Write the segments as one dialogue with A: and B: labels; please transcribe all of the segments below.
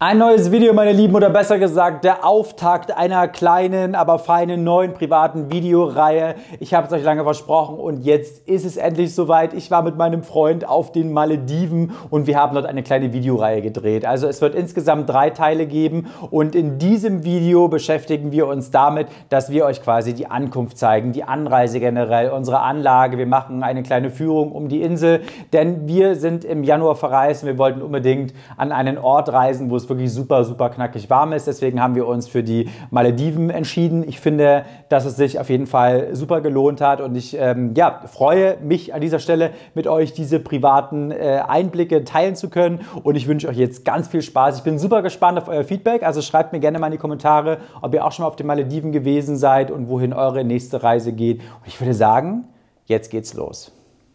A: Ein neues Video, meine Lieben, oder besser gesagt, der Auftakt einer kleinen, aber feinen neuen privaten Videoreihe. Ich habe es euch lange versprochen und jetzt ist es endlich soweit. Ich war mit meinem Freund auf den Malediven und wir haben dort eine kleine Videoreihe gedreht. Also es wird insgesamt 3 Teile geben und in diesem Video beschäftigen wir uns damit, dass wir euch quasi die Ankunft zeigen, die Anreise generell, unsere Anlage. Wir machen eine kleine Führung um die Insel, denn wir sind im Januar verreist und wir wollten unbedingt an einen Ort reisen, wo es wirklich super, super knackig warm ist. Deswegen haben wir uns für die Malediven entschieden. Ich finde, dass es sich auf jeden Fall super gelohnt hat und ich freue mich an dieser Stelle mit euch diese privaten Einblicke teilen zu können und ich wünsche euch jetzt ganz viel Spaß. Ich bin super gespannt auf euer Feedback, also schreibt mir gerne mal in die Kommentare, ob ihr auch schon mal auf den Malediven gewesen seid und wohin eure nächste Reise geht. Und ich würde sagen, jetzt geht's los.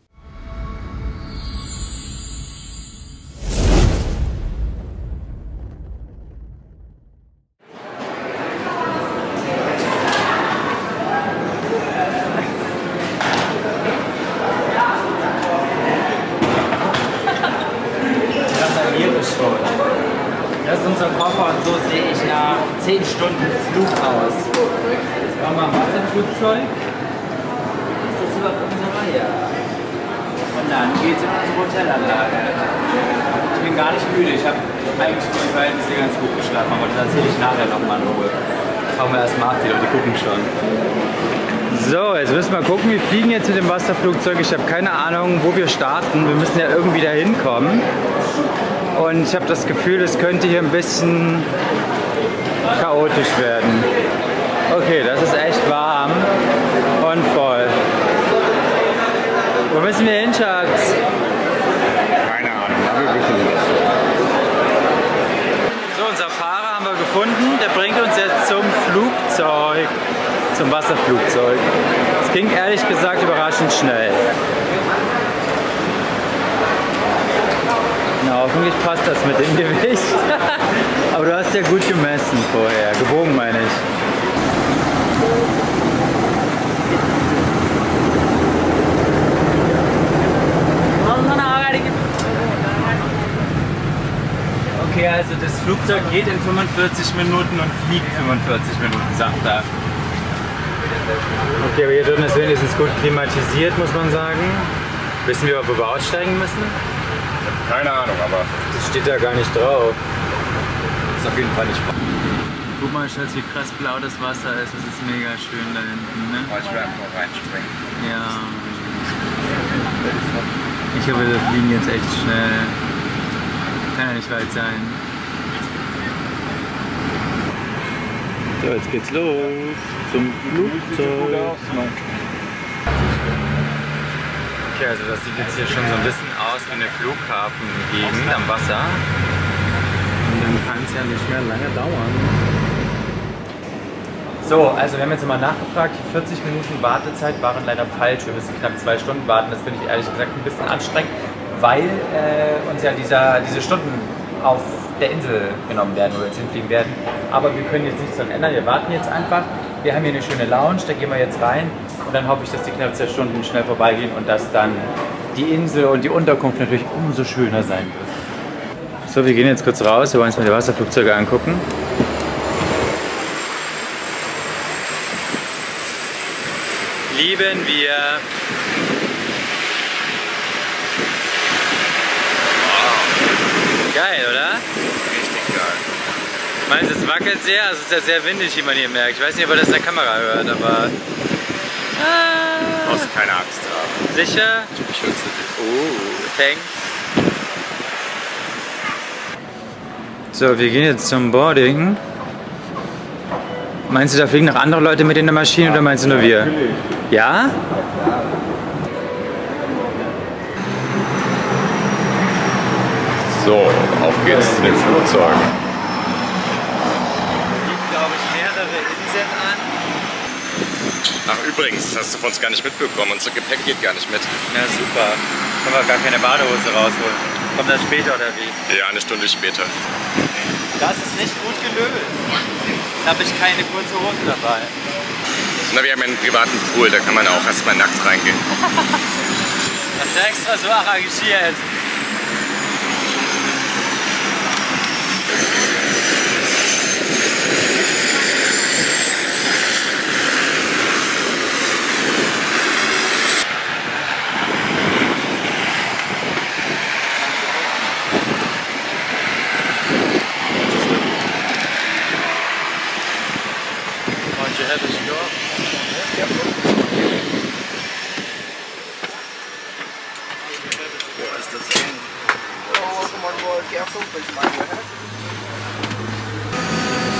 B: Das ist unser Koffer und so sehe ich nach 10 Stunden Flug aus. Jetzt brauchen wir ein Wasserflugzeug. Ist das überhaupt unsere Reihe? Und dann geht es in unsere Hotelanlage. Ich bin gar nicht müde. Ich habe eigentlich für die Verhältnisse ganz gut geschlafen, aber das erzähle ich nachher nochmal in Ruhe. Schauen wir erst mal ab, die Leute gucken schon. So, jetzt müssen wir gucken, wir fliegen jetzt mit dem Wasserflugzeug. Ich habe keine Ahnung, wo wir starten. Wir müssen ja irgendwie da hinkommen. Und ich habe das Gefühl, es könnte hier ein bisschen chaotisch werden. Okay, das ist echt warm und voll. Wo müssen wir hin, Schatz?
C: Keine Ahnung, aber wir wissen nicht.
B: So, unser Fahrer haben wir gefunden. Der bringt uns jetzt zum Flugzeug, zum Wasserflugzeug. Es ging ehrlich gesagt überraschend schnell. Na, hoffentlich passt das mit dem Gewicht. Aber du hast ja gut gemessen vorher. Gewogen, meine ich. Okay, also das Flugzeug geht in 45 Minuten und fliegt 45 Minuten, sagt er. Okay, aber hier drin ist wenigstens gut klimatisiert, muss man sagen. Wissen wir, ob wir aussteigen müssen?
C: Keine Ahnung, aber
B: Das steht da gar nicht drauf. Ist auf jeden Fall nicht. Guck mal, Schatz, wie krass blau das Wasser ist. Das ist mega schön da hinten, ne?
C: ich will einfach nur reinspringen.
B: Ja. Ich hoffe, wir fliegen jetzt echt schnell. Kann ja nicht weit sein. So, jetzt geht's los zum Flugzeug. Okay, also das sieht jetzt hier schon so ein bisschen aus wie eine Flughafengegend am Wasser. Und dann kann es ja nicht mehr lange dauern. So, also wir haben jetzt mal nachgefragt, die 40 Minuten Wartezeit waren leider falsch. Wir müssen knapp 2 Stunden warten. Das finde ich ehrlich gesagt ein bisschen anstrengend, weil uns ja diese Stunden auf der Insel genommen werden, wo wir jetzt hinfliegen werden. Aber wir können jetzt nichts daran ändern. Wir warten jetzt einfach. Wir haben hier eine schöne Lounge, da gehen wir jetzt rein. Und dann hoffe ich, dass die knapp 2 Stunden schnell vorbeigehen und dass dann die Insel und die Unterkunft natürlich umso schöner sein wird. So, wir gehen jetzt kurz raus. Wir wollen uns mal die Wasserflugzeuge angucken. Lieben wir. Wow. Geil, oder?
C: Richtig geil.
B: Meinst du, es wackelt sehr? Also es ist ja sehr windig, wie man hier merkt. Ich weiß nicht, ob ihr das in der Kamera hört, aber...
C: Du brauchst keine Angst haben.
B: Sicher?
C: Ich beschütze dich.
B: Oh, thanks. So, wir gehen jetzt zum Boarding. Meinst du, da fliegen noch andere Leute mit in der Maschine oder meinst du nur wir?
C: Natürlich.
B: Ja?
C: So, auf geht's zu den Flugzeugen.
B: Liegt, glaube ich, mehrere Inseln an.
C: Ach übrigens, das hast du von uns gar nicht mitbekommen. Unser Gepäck geht gar nicht mit.
B: Na super. Können wir gar keine Badehose rausholen. Kommt das später oder wie?
C: Ja, eine Stunde später.
B: Das ist nicht gut gelöst. Da habe ich keine kurze Hose dabei.
C: Na, wir haben einen privaten Pool, da kann man auch erstmal nackt reingehen.
B: Das ist extra so arrangiert.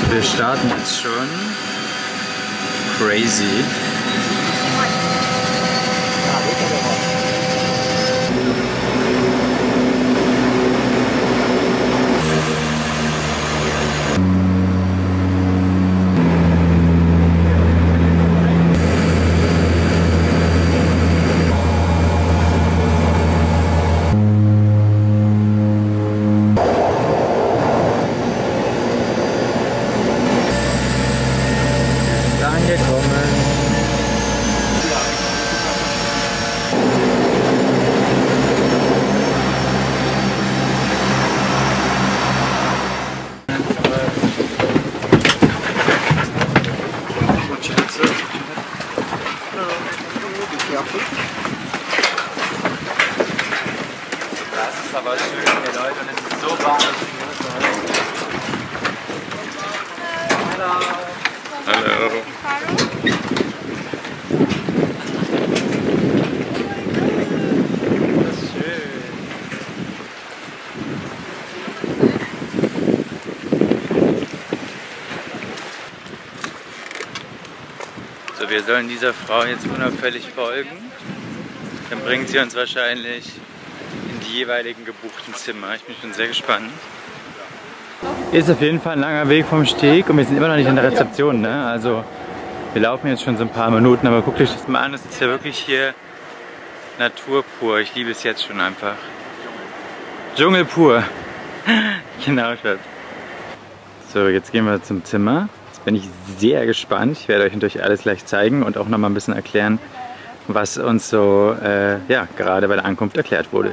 B: Wir starten jetzt schon. Crazy. Das ist aber schön hier, Leute, und es ist so warm.
C: Hallo.
B: Das ist schön. So, wir sollen dieser Frau jetzt unauffällig folgen. Dann bringt sie uns wahrscheinlich in die jeweiligen gebuchten Zimmer. Ich bin schon sehr gespannt. Ist auf jeden Fall ein langer Weg vom Steg und wir sind immer noch nicht in der Rezeption, ne? Also wir laufen jetzt schon so ein paar Minuten, aber guckt euch das mal an, das ist ja wirklich hier Natur pur. Ich liebe es jetzt schon einfach. Dschungel pur. Genau, Schatz. So, jetzt gehen wir zum Zimmer. Jetzt bin ich sehr gespannt. Ich werde euch natürlich alles gleich zeigen und auch noch mal ein bisschen erklären, was uns so ja, gerade bei der Ankunft erklärt wurde.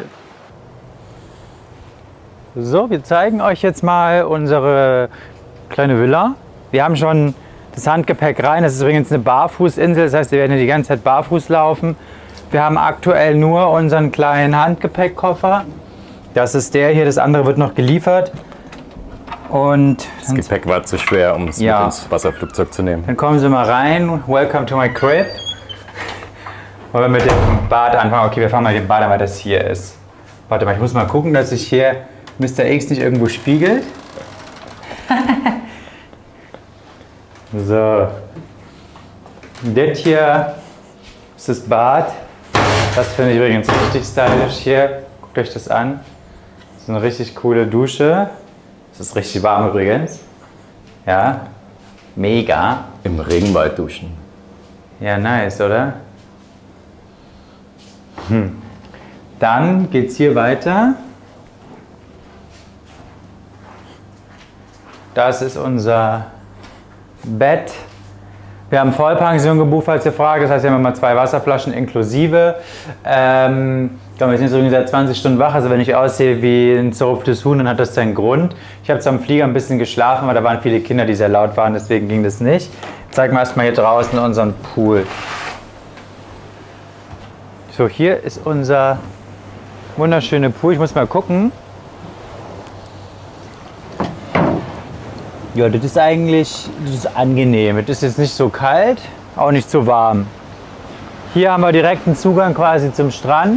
B: So, wir zeigen euch jetzt mal unsere kleine Villa. Wir haben schon das Handgepäck rein. Das ist übrigens eine Barfußinsel, das heißt, wir werden hier die ganze Zeit barfuß laufen. Wir haben aktuell nur unseren kleinen Handgepäckkoffer. Das ist der hier, das andere wird noch geliefert. Und
D: das Gepäck war zu schwer, um es mit ins Wasserflugzeug zu nehmen.
B: Dann kommen Sie mal rein. Welcome to my crib. Wollen wir mit dem Bad anfangen? Okay, wir fangen mal mit dem Bad an, weil das hier ist. Warte mal, ich muss mal gucken, dass sich hier Mr. X nicht irgendwo spiegelt. So. Das hier ist das Bad. Das finde ich übrigens richtig stylisch hier. Guckt euch das an. Das ist eine richtig coole Dusche. Es ist richtig warm übrigens. Ja, mega.
D: Im Regenwald duschen.
B: Ja, nice, oder? Dann geht's hier weiter. Das ist unser Bett. Wir haben Vollpension gebucht, falls ihr fragt. Das heißt, wir haben immer 2 Wasserflaschen inklusive. Wir sind jetzt irgendwie seit 20 Stunden wach. Also wenn ich aussehe wie ein zerrupftes Huhn, dann hat das seinen Grund. Ich habe zwar am Flieger ein bisschen geschlafen, aber da waren viele Kinder, die sehr laut waren. Deswegen ging das nicht. Jetzt zeigen wir erstmal hier draußen unseren Pool. So, hier ist unser wunderschöner Pool. Ich muss mal gucken. Ja, das ist eigentlich angenehm. Das ist jetzt nicht so kalt, auch nicht so warm. Hier haben wir direkten Zugang quasi zum Strand.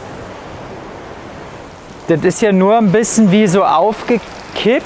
B: Das ist ja nur ein bisschen wie so aufgekippt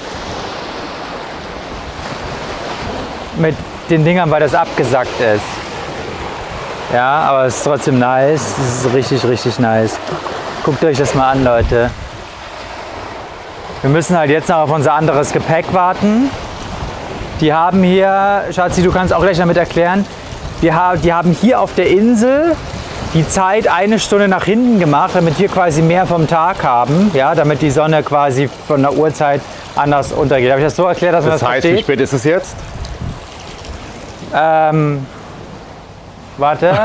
B: mit den Dingern, weil das abgesackt ist. Ja, aber es ist trotzdem nice. Es ist richtig, richtig nice. Guckt euch das mal an, Leute. Wir müssen halt jetzt noch auf unser anderes Gepäck warten. Die haben hier, Schatzi, du kannst auch gleich damit erklären, die haben hier auf der Insel die Zeit 1 Stunde nach hinten gemacht, damit wir quasi mehr vom Tag haben, ja, damit die Sonne quasi von der Uhrzeit anders untergeht. Habe ich das so erklärt, dass man das versteht?
D: Das heißt, wie spät ist es jetzt?
B: Warte.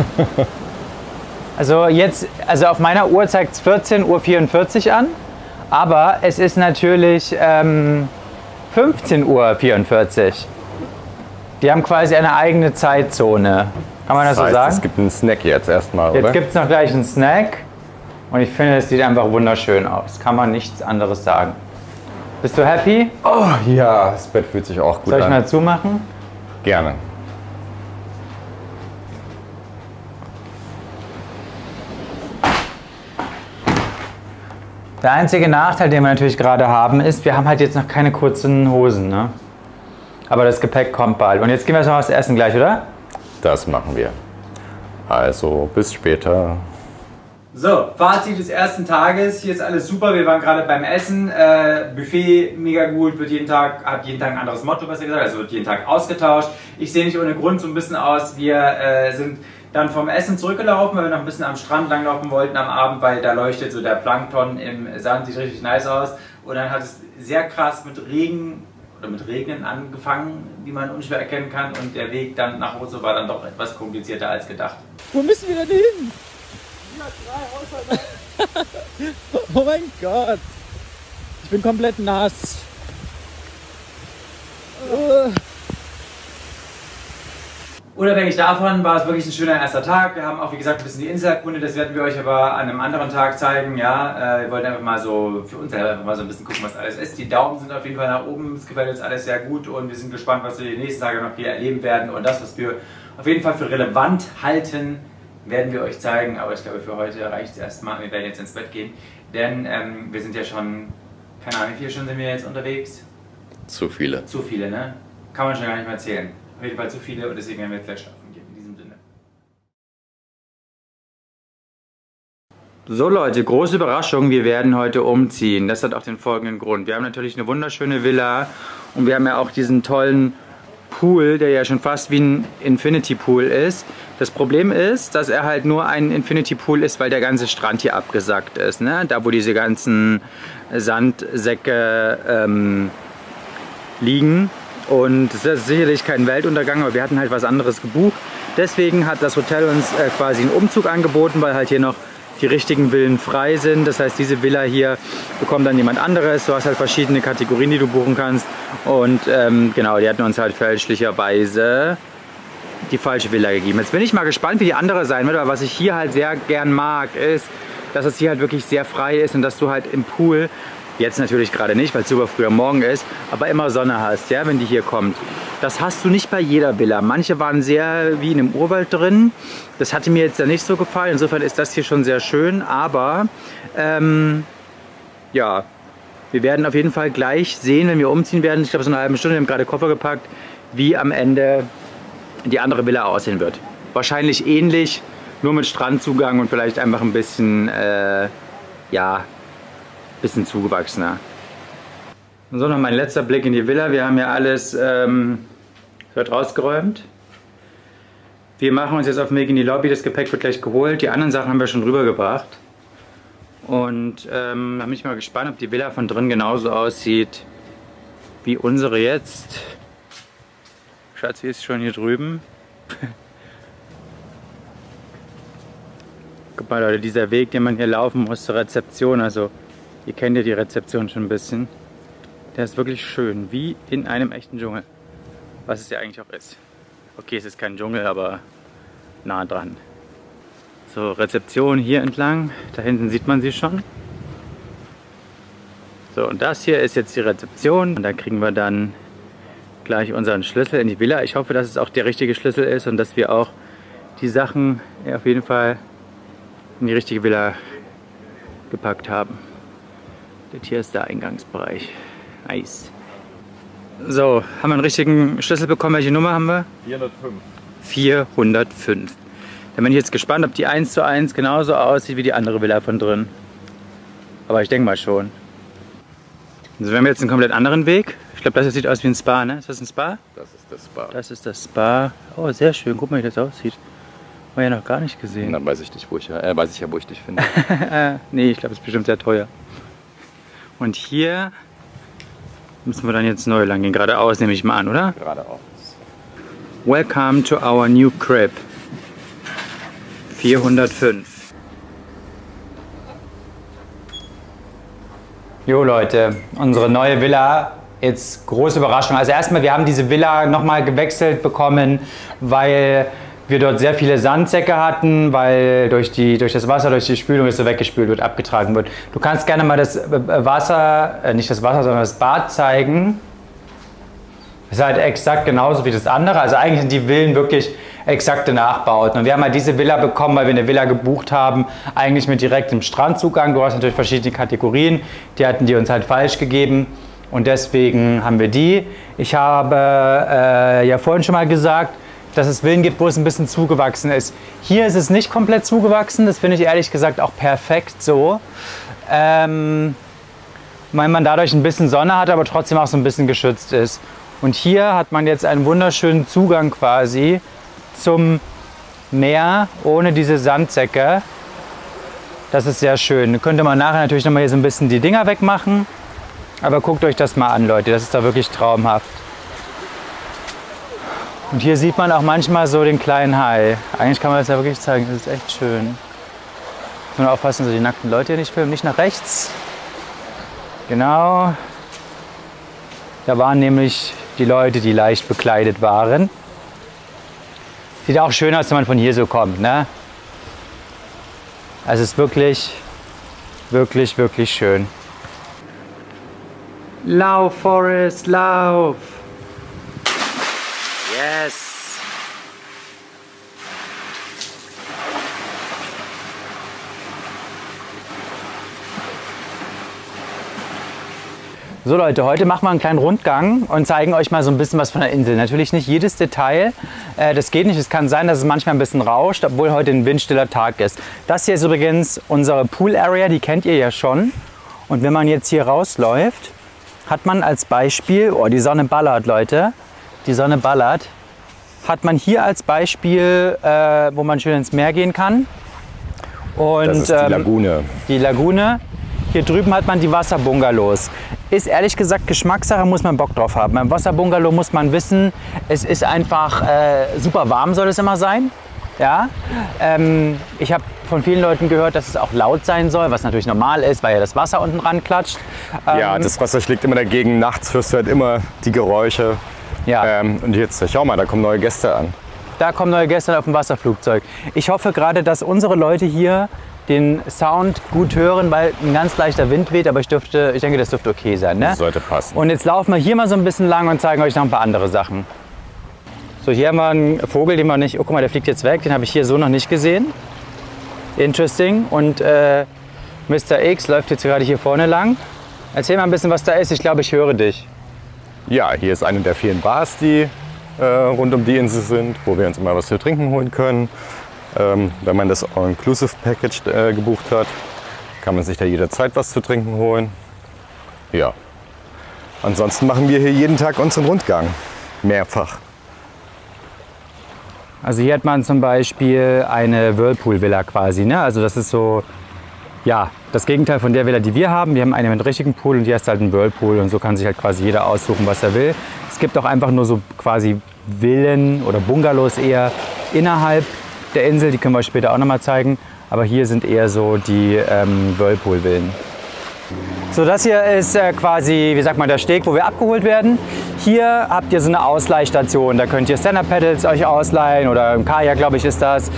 B: Also auf meiner Uhr zeigt es 14:44 Uhr an. Aber es ist natürlich 15:44 Uhr. Die haben quasi eine eigene Zeitzone. Kann man das so sagen?
D: Es gibt einen Snack jetzt erstmal, oder?
B: Jetzt gibt es noch gleich einen Snack. Und ich finde, es sieht einfach wunderschön aus. Kann man nichts anderes sagen. Bist du happy?
D: Oh ja, das Bett fühlt sich auch gut an.
B: Soll ich mal zumachen?
D: Gerne.
B: Der einzige Nachteil, den wir natürlich gerade haben, ist, wir haben halt jetzt noch keine kurzen Hosen. Ne?
A: Aber das Gepäck kommt bald. Und jetzt gehen wir erstmal was essen gleich, oder?
D: Das machen wir. Also, bis später.
A: So, Fazit des ersten Tages. Hier ist alles super. Wir waren gerade beim Essen. Buffet mega gut, hat jeden Tag ein anderes Motto, besser gesagt. Also wird jeden Tag ausgetauscht. Ich sehe nicht ohne Grund so ein bisschen aus. Wir sind dann vom Essen zurückgelaufen, weil wir noch ein bisschen am Strand langlaufen wollten am Abend, weil da leuchtet so der Plankton im Sand, sieht richtig nice aus. Und dann hat es sehr krass mit Regnen angefangen, wie man unschwer erkennen kann. Und der Weg dann nach Hause war dann doch etwas komplizierter als gedacht.
E: Wo müssen wir denn hin? Oh mein Gott. Ich bin komplett nass.
A: Unabhängig davon war es wirklich ein schöner erster Tag. Wir haben auch, wie gesagt, ein bisschen die Insel erkundet. Das werden wir euch aber an einem anderen Tag zeigen. Ja, wir wollten einfach mal so für uns selber einfach mal so ein bisschen gucken, was alles ist. Die Daumen sind auf jeden Fall nach oben. Es gefällt uns alles sehr gut und wir sind gespannt, was wir die nächsten Tage noch hier erleben werden. Und das, was wir auf jeden Fall für relevant halten, werden wir euch zeigen. Aber ich glaube, für heute reicht es erstmal. Wir werden jetzt ins Bett gehen, denn wir sind ja schon, keine Ahnung, wie viele Stunden sind wir jetzt unterwegs?
D: Zu viele.
A: Zu viele, ne? Kann man schon gar nicht mehr zählen. Auf jeden Fall zu viele und deswegen werden wir jetzt gleich schlafen gehen. In diesem Sinne. So Leute, große Überraschung, wir werden heute umziehen. Das hat auch den folgenden Grund. Wir haben natürlich eine wunderschöne Villa und wir haben ja auch diesen tollen Pool, der ja schon fast wie ein Infinity Pool ist. Das Problem ist, dass er halt nur ein Infinity Pool ist, weil der ganze Strand hier abgesackt ist. Ne? Da wo diese ganzen Sandsäcke liegen. Und das ist sicherlich kein Weltuntergang, aber wir hatten halt was anderes gebucht. Deswegen hat das Hotel uns quasi einen Umzug angeboten, weil halt hier noch die richtigen Villen frei sind. Das heißt, diese Villa hier bekommt dann jemand anderes. Du hast halt verschiedene Kategorien, die du buchen kannst. Und genau, die hatten uns halt fälschlicherweise die falsche Villa gegeben. Jetzt bin ich mal gespannt, wie die andere sein wird. Aber was ich hier halt sehr gern mag, ist, dass es hier halt wirklich sehr frei ist und dass du halt im Pool, jetzt natürlich gerade nicht, weil es super früh am Morgen ist, aber immer Sonne hast, ja, wenn die hier kommt. Das hast du nicht bei jeder Villa. Manche waren sehr wie in einem Urwald drin. Das hatte mir jetzt ja nicht so gefallen. Insofern ist das hier schon sehr schön. Aber ja, wir werden auf jeden Fall gleich sehen, wenn wir umziehen werden. Ich glaube, so eine halbe Stunde. Wir haben gerade Koffer gepackt, wie am Ende die andere Villa aussehen wird. Wahrscheinlich ähnlich, nur mit Strandzugang und vielleicht einfach ein bisschen, ja, bisschen zugewachsener. Und so noch mein letzter Blick in die Villa. Wir haben ja alles wird rausgeräumt. Wir machen uns jetzt auf den Weg in die Lobby. Das Gepäck wird gleich geholt. Die anderen Sachen haben wir schon rübergebracht. Und da bin ich mal gespannt, ob die Villa von drin genauso aussieht wie unsere jetzt. Schatzi ist schon hier drüben. Guck mal Leute, dieser Weg, den man hier laufen muss zur Rezeption, also ihr kennt ja die Rezeption schon ein bisschen. Der ist wirklich schön, wie in einem echten Dschungel. Was es ja eigentlich auch ist. Okay, es ist kein Dschungel, aber nah dran. So, Rezeption hier entlang. Da hinten sieht man sie schon. So, und das hier ist jetzt die Rezeption. Und da kriegen wir dann gleich unseren Schlüssel in die Villa. Ich hoffe, dass es auch der richtige Schlüssel ist und dass wir auch die Sachen auf jeden Fall in die richtige Villa gepackt haben. Das hier ist der Eingangsbereich. Nice. So, haben wir einen richtigen Schlüssel bekommen? Welche Nummer haben wir?
D: 405.
A: 405. Dann bin ich jetzt gespannt, ob die 1:1 genauso aussieht wie die andere Villa von drin. Aber ich denke mal schon. Also wir haben jetzt einen komplett anderen Weg. Ich glaube, das hier sieht aus wie ein Spa, ne? Ist das ein Spa?
D: Das ist das Spa.
A: Das ist das Spa. Oh, sehr schön. Guck mal, wie das aussieht. Haben wir ja noch gar nicht gesehen.
D: Dann weiß ich nicht, wo ich dich finde.
A: Nee, ich glaube, es ist bestimmt sehr teuer. Und hier müssen wir dann jetzt neu lang gehen. Geradeaus nehme ich mal an, oder?
D: Geradeaus.
A: Welcome to our new crib. 405. Jo Leute, unsere neue Villa, jetzt große Überraschung. Also erstmal, wir haben diese Villa nochmal gewechselt bekommen, weil wir dort sehr viele Sandsäcke hatten, weil durch das Wasser, durch die Spülung es so weggespült wird, abgetragen wird. Du kannst gerne mal das Wasser, nicht das Wasser, sondern das Bad zeigen. Das ist halt exakt genauso wie das andere. Also eigentlich sind die Villen wirklich exakte Nachbauten. Und wir haben halt diese Villa bekommen, weil wir eine Villa gebucht haben, eigentlich mit direktem Strandzugang. Du hast natürlich verschiedene Kategorien, die hatten die uns halt falsch gegeben. Und deswegen haben wir die. Ich habe ja vorhin schon mal gesagt, dass es Villen gibt, wo es ein bisschen zugewachsen ist. Hier ist es nicht komplett zugewachsen. Das finde ich ehrlich gesagt auch perfekt so. Weil man dadurch ein bisschen Sonne hat, aber trotzdem auch so ein bisschen geschützt ist. Und hier hat man jetzt einen wunderschönen Zugang quasi zum Meer ohne diese Sandsäcke. Das ist sehr schön. Da könnte man nachher natürlich noch mal hier so ein bisschen die Dinger wegmachen. Aber guckt euch das mal an, Leute. Das ist da wirklich traumhaft. Und hier sieht man auch manchmal so den kleinen Hai. Eigentlich kann man das ja wirklich zeigen. Das ist echt schön. Muss man aufpassen, dass die nackten Leute hier nicht filmen. Nicht nach rechts. Genau. Da waren nämlich die Leute, die leicht bekleidet waren. Sieht auch schön aus, wenn man von hier so kommt, ne? Also es ist wirklich, wirklich, wirklich schön. Lauf, Forrest, lauf! Yes! So Leute, heute machen wir einen kleinen Rundgang und zeigen euch mal so ein bisschen was von der Insel. Natürlich nicht jedes Detail, das geht nicht. Es kann sein, dass es manchmal ein bisschen rauscht, obwohl heute ein windstiller Tag ist. Das hier ist übrigens unsere Pool Area, die kennt ihr ja schon. Und wenn man jetzt hier rausläuft, hat man als Beispiel, oh die Sonne ballert Leute, die Sonne ballert, hat man hier als Beispiel, wo man schön ins Meer gehen kann. Und,
D: das ist die Lagune.
A: Die Lagune. Hier drüben hat man die Wasserbungalows. Ist ehrlich gesagt Geschmackssache, muss man Bock drauf haben. Beim Wasserbungalow muss man wissen, es ist einfach super warm soll es immer sein. Ja? Ich habe von vielen Leuten gehört, dass es auch laut sein soll, was natürlich normal ist, weil ja das Wasser unten ran klatscht.
D: Ja, das Wasser schlägt immer dagegen. Nachts hörst du halt immer die Geräusche.
A: Ja.
D: Und jetzt, schau mal, da kommen neue Gäste an.
A: Da kommen neue Gäste auf dem Wasserflugzeug. Ich hoffe gerade, dass unsere Leute hier den Sound gut hören, weil ein ganz leichter Wind weht, aber ich denke, das dürfte okay sein. Ne?
D: Das sollte passen.
A: Und jetzt laufen wir hier mal so ein bisschen lang und zeigen euch noch ein paar andere Sachen. So, hier haben wir einen Vogel, den wir nicht, oh guck mal, der fliegt jetzt weg, den habe ich hier so noch nicht gesehen. Interesting. Und Mr. X läuft jetzt gerade hier vorne lang. Erzähl mal ein bisschen, was da ist. Ich glaube, ich höre dich.
D: Ja, hier ist eine der vielen Bars, die rund um die Insel sind, wo wir uns immer was zu trinken holen können. Wenn man das All-Inclusive-Package gebucht hat, kann man sich da jederzeit was zu trinken holen. Ja. Ansonsten machen wir hier jeden Tag unseren Rundgang. Mehrfach.
A: Also hier hat man zum Beispiel eine Whirlpool-Villa quasi. Ne? Also das ist so, ja, das Gegenteil von der Villa, die wir haben. Wir haben eine mit richtigen Pool und die heißt halt ein Whirlpool. Und so kann sich halt quasi jeder aussuchen, was er will. Es gibt auch einfach nur so quasi Villen oder Bungalows eher innerhalb der Insel, die können wir euch später auch noch mal zeigen. Aber hier sind eher so die Whirlpool-Villen. So, das hier ist quasi, wie sagt man, der Steg, wo wir abgeholt werden. Hier habt ihr so eine Ausleihstation. Da könnt ihr Stand-Up-Paddles euch ausleihen oder ein Kajak, glaube ich, ist das.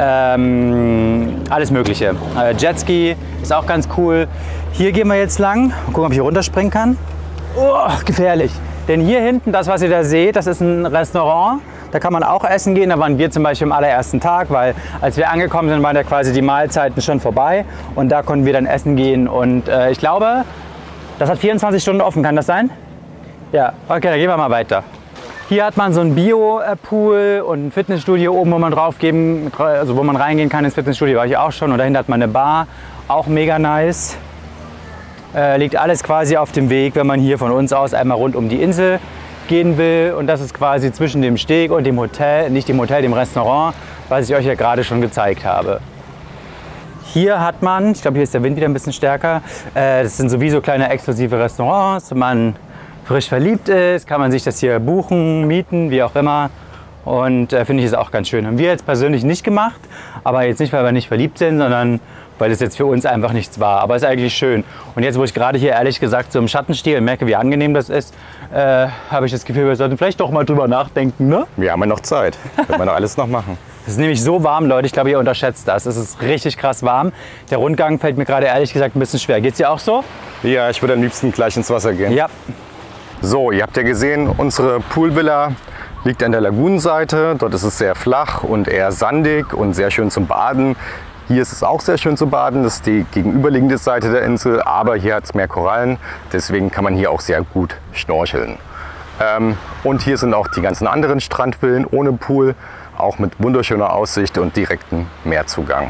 A: Alles Mögliche. Jetski ist auch ganz cool. Hier gehen wir jetzt lang. Mal gucken, ob ich hier runterspringen kann. Oh, gefährlich. Denn hier hinten, das, was ihr da seht, das ist ein Restaurant. Da kann man auch essen gehen. Da waren wir zum Beispiel am allerersten Tag, weil als wir angekommen sind, waren ja quasi die Mahlzeiten schon vorbei. Und da konnten wir dann essen gehen. Und ich glaube, das hat 24 Stunden offen. Kann das sein? Ja, okay, dann gehen wir mal weiter. Hier hat man so ein Bio-Pool und ein Fitnessstudio oben, wo man also wo man reingehen kann ins Fitnessstudio. War ich auch schon. Und dahinter hat man eine Bar. Auch mega nice. Liegt alles quasi auf dem Weg, wenn man hier von uns aus einmal rund um die Insel gehen will. Und das ist quasi zwischen dem Steg und dem Hotel, nicht dem Hotel, dem Restaurant, was ich euch ja gerade schon gezeigt habe. Hier hat man, ich glaube, hier ist der Wind wieder ein bisschen stärker, das sind sowieso kleine exklusive Restaurants. Wenn man frisch verliebt ist, kann man sich das hier buchen, mieten, wie auch immer. Und finde ich es auch ganz schön. Haben wir jetzt persönlich nicht gemacht, aber jetzt nicht, weil wir nicht verliebt sind, sondern weil es jetzt für uns einfach nichts war. Aber es ist eigentlich schön. Und jetzt, wo ich gerade hier ehrlich gesagt so im Schatten stehe und merke, wie angenehm das ist, habe ich das Gefühl, wir sollten vielleicht doch mal drüber nachdenken, ne?
D: Wir haben ja noch Zeit. Können wir noch alles noch machen.
A: Es ist nämlich so warm, Leute. Ich glaube, ihr unterschätzt das. Es ist richtig krass warm. Der Rundgang fällt mir gerade ehrlich gesagt ein bisschen schwer. Geht's dir auch so?
D: Ja, ich würde am liebsten gleich ins Wasser gehen.
A: Ja.
D: So, ihr habt ja gesehen, unsere Poolvilla liegt an der Lagunenseite. Dort ist es sehr flach und eher sandig und sehr schön zum Baden. Hier ist es auch sehr schön zu baden, das ist die gegenüberliegende Seite der Insel, aber hier hat es mehr Korallen, deswegen kann man hier auch sehr gut schnorcheln. Und hier sind auch die ganzen anderen Strandvillen ohne Pool, auch mit wunderschöner Aussicht und direktem Meerzugang.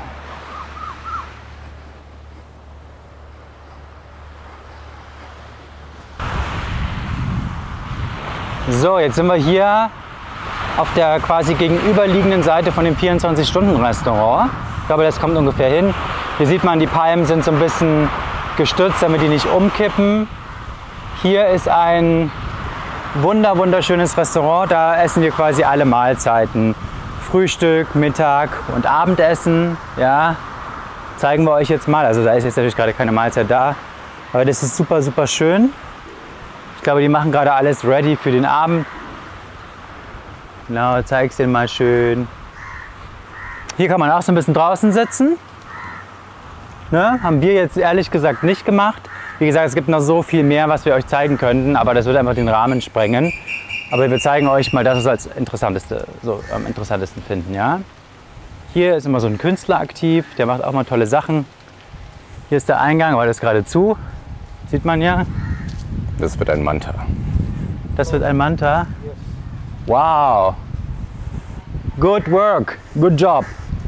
A: So, jetzt sind wir hier auf der quasi gegenüberliegenden Seite von dem 24-Stunden-Restaurant. Ich glaube, das kommt ungefähr hin. Hier sieht man, die Palmen sind so ein bisschen gestützt, damit die nicht umkippen. Hier ist ein wunderschönes Restaurant. Da essen wir quasi alle Mahlzeiten. Frühstück, Mittag und Abendessen. Ja, zeigen wir euch jetzt mal. Also da ist jetzt natürlich gerade keine Mahlzeit da. Aber das ist super schön. Ich glaube, die machen gerade alles ready für den Abend. Genau, zeig's dir mal schön. Hier kann man auch so ein bisschen draußen sitzen. Ne? Haben wir jetzt ehrlich gesagt nicht gemacht. Wie gesagt, es gibt noch so viel mehr, was wir euch zeigen könnten, aber das würde einfach den Rahmen sprengen. Aber wir zeigen euch mal das, was wir als am interessantesten finden. Ja? Hier ist immer so ein Künstler aktiv, der macht auch mal tolle Sachen. Hier ist der Eingang, aber das ist gerade zu. Sieht man ja.
D: Das wird ein Manta.
A: Das wird ein Manta? Wow! Good work, good job.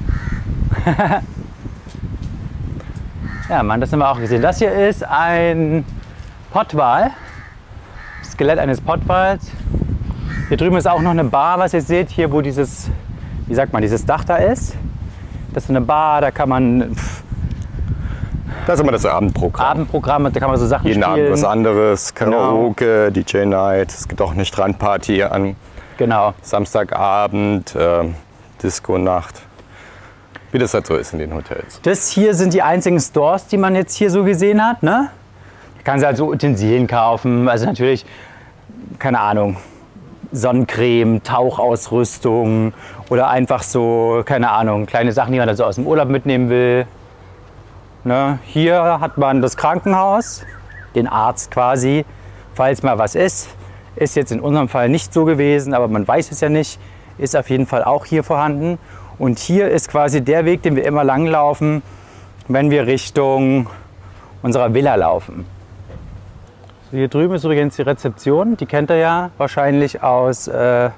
A: Ja, Mann, das haben wir auch gesehen. Das hier ist ein Pottwal. Skelett eines Pottwals. Hier drüben ist auch noch eine Bar, was ihr seht, hier wo dieses, wie sagt man, dieses Dach da ist. Das ist eine Bar, da kann man...
D: Das ist immer das Abendprogramm.
A: Abendprogramm, da kann man so Sachen
D: jeden
A: spielen.
D: Abend was anderes, Karaoke, genau. DJ Night, es gibt auch eine Strandparty an Samstagabend, Disco-Nacht. Wie das halt so ist in den Hotels.
A: Das hier sind die einzigen Stores, die man jetzt hier so gesehen hat. Ne? Da kann sie halt so Utensilien kaufen, also natürlich, keine Ahnung, Sonnencreme, Tauchausrüstung oder einfach so, keine Ahnung, kleine Sachen, die man da so aus dem Urlaub mitnehmen will. Ne? Hier hat man das Krankenhaus, den Arzt quasi, falls mal was ist. Ist jetzt in unserem Fall nicht so gewesen, aber man weiß es ja nicht. Ist auf jeden Fall auch hier vorhanden. Und hier ist quasi der Weg, den wir immer lang laufen, wenn wir Richtung unserer Villa laufen. So, hier drüben ist übrigens die Rezeption. Die kennt ihr ja wahrscheinlich aus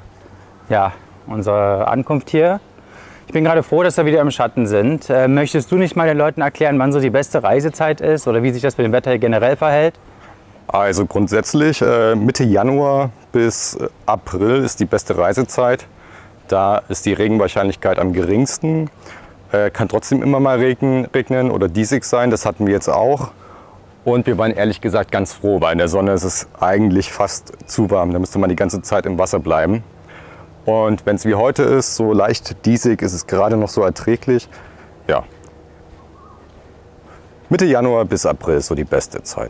A: unserer Ankunft hier. Ich bin gerade froh, dass wir wieder im Schatten sind. Möchtest du nicht mal den Leuten erklären, wann so die beste Reisezeit ist oder wie sich das mit dem Wetter hier generell verhält?
D: Also grundsätzlich Mitte Januar bis April ist die beste Reisezeit. Da ist die Regenwahrscheinlichkeit am geringsten. Kann trotzdem immer mal regnen oder diesig sein, das hatten wir jetzt auch. Und wir waren ehrlich gesagt ganz froh, weil in der Sonne ist es eigentlich fast zu warm. Da müsste man die ganze Zeit im Wasser bleiben. Und wenn es wie heute ist, so leicht diesig, ist es gerade noch so erträglich. Ja. Mitte Januar bis April ist so die beste Zeit.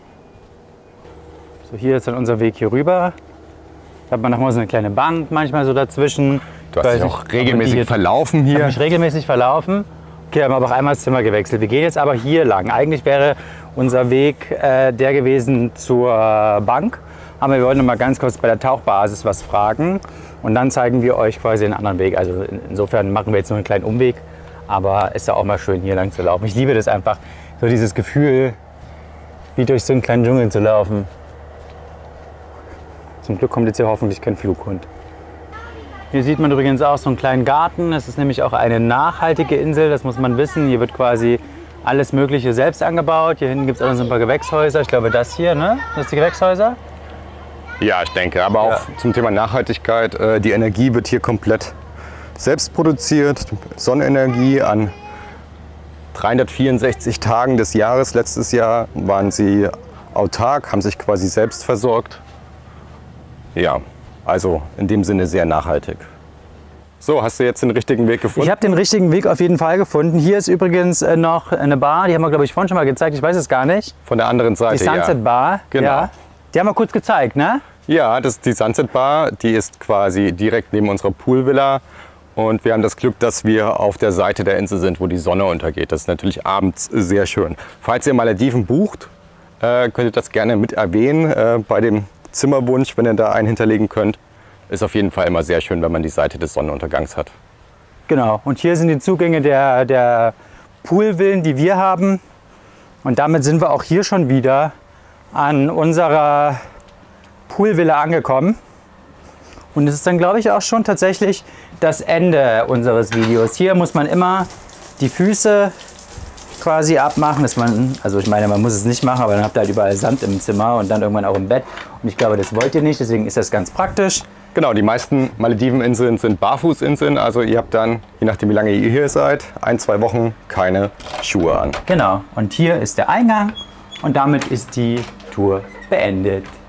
A: So, hier ist dann unser Weg hier rüber. Da hat man nochmal so eine kleine Bank manchmal so dazwischen.
D: Du hast dich auch regelmäßig verlaufen hier.
A: Ich habe mich regelmäßig verlaufen. Okay, haben wir aber auch einmal das Zimmer gewechselt. Wir gehen jetzt aber hier lang. Eigentlich wäre unser Weg der gewesen zur Bank. Aber wir wollten noch mal ganz kurz bei der Tauchbasis was fragen. Und dann zeigen wir euch quasi einen anderen Weg. Also insofern machen wir jetzt nur einen kleinen Umweg. Aber ist ja auch mal schön, hier lang zu laufen. Ich liebe das einfach, so dieses Gefühl, wie durch so einen kleinen Dschungel zu laufen. Zum Glück kommt jetzt hier hoffentlich kein Flughund. Hier sieht man übrigens auch so einen kleinen Garten. Es ist nämlich auch eine nachhaltige Insel, das muss man wissen. Hier wird quasi alles Mögliche selbst angebaut. Hier hinten gibt es auch so ein paar Gewächshäuser. Ich glaube, das hier, ne? Das sind die Gewächshäuser?
D: Ja, ich denke. Aber auch zum Thema Nachhaltigkeit. Die Energie wird hier komplett selbst produziert. Sonnenenergie an 364 Tagen des Jahres. Letztes Jahr waren sie autark, haben sich quasi selbst versorgt. Ja, also in dem Sinne sehr nachhaltig. So, hast du jetzt den richtigen Weg gefunden?
A: Ich habe den richtigen Weg auf jeden Fall gefunden. Hier ist übrigens noch eine Bar, die haben wir, glaube ich, vorhin schon mal gezeigt. Ich weiß es gar nicht.
D: Von der anderen Seite,
A: die Sunset Bar.
D: Genau.
A: Ja. Die haben wir kurz gezeigt, ne?
D: Ja, das ist die Sunset Bar. Die ist quasi direkt neben unserer Poolvilla. Und wir haben das Glück, dass wir auf der Seite der Insel sind, wo die Sonne untergeht. Das ist natürlich abends sehr schön. Falls ihr Malediven bucht, könnt ihr das gerne mit erwähnen bei dem Zimmerwunsch, wenn ihr da einen hinterlegen könnt. Ist auf jeden Fall immer sehr schön, wenn man die Seite des Sonnenuntergangs hat.
A: Genau, und hier sind die Zugänge der Poolvillen, die wir haben. Und damit sind wir auch hier schon wieder an unserer Poolvilla angekommen. Und es ist dann, glaube ich, auch schon tatsächlich das Ende unseres Videos. Hier muss man immer die Füße quasi abmachen. Also ich meine, man muss es nicht machen, aber dann habt ihr halt überall Sand im Zimmer und dann irgendwann auch im Bett. Und ich glaube, das wollt ihr nicht, deswegen ist das ganz praktisch.
D: Genau, die meisten Malediveninseln sind Barfußinseln, also ihr habt dann, je nachdem wie lange ihr hier seid, 1-2 Wochen keine Schuhe an.
A: Genau, und hier ist der Eingang und damit ist die Tour beendet.